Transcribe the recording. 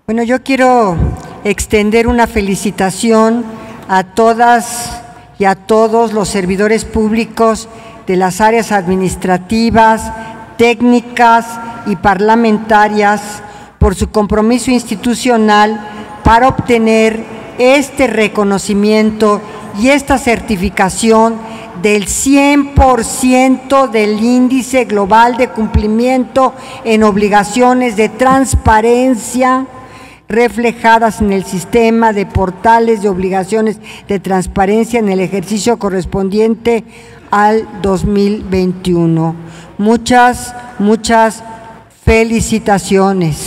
Bueno, yo quiero extender una felicitación a todas y a todos los servidores públicos de las áreas administrativas, técnicas y parlamentarias por su compromiso institucional para obtener este reconocimiento y esta certificación del 100% del índice global de cumplimiento en obligaciones de transparencia reflejadas en el sistema de portales de obligaciones de transparencia en el ejercicio correspondiente al 2021. Muchas felicitaciones.